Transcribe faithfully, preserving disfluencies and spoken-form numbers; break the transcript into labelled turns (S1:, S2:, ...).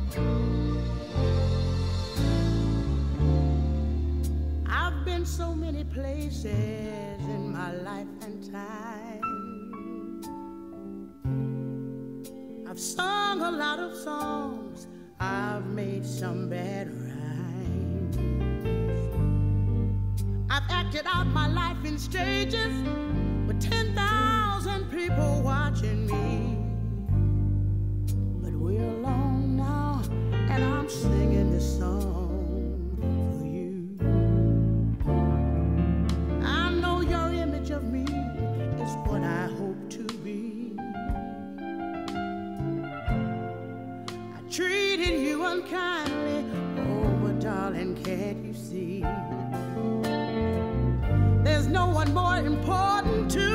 S1: I've been so many places in my life and time. I've sung a lot of songs, I've made some bad rhymes. I've acted out my life in stages with ten thousand people watching me. But we're alone now, and I'm singing this song for you. I know your image of me is what I hope to be. I treated you unkindly, oh, but darling, can't you see? There's no one more important to